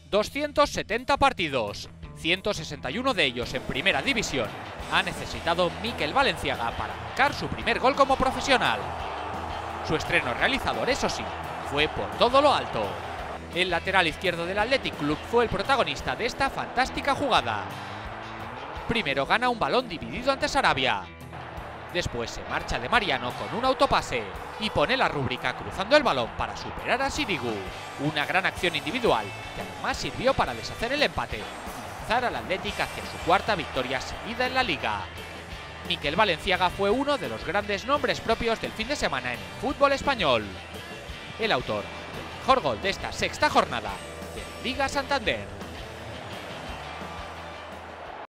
270 partidos, 161 de ellos en Primera División, ha necesitado Mikel Balenciaga para marcar su primer gol como profesional. Su estreno realizador, eso sí, fue por todo lo alto. El lateral izquierdo del Athletic Club fue el protagonista de esta fantástica jugada. Primero gana un balón dividido ante Sarabia. Después se marcha de Mariano con un autopase y pone la rúbrica cruzando el balón para superar a Sirigu. Una gran acción individual que además sirvió para deshacer el empate y lanzar al Athletic hacia su cuarta victoria seguida en la Liga. Mikel Balenciaga fue uno de los grandes nombres propios del fin de semana en el fútbol español. El autor del mejor gol de esta sexta jornada de la Liga Santander.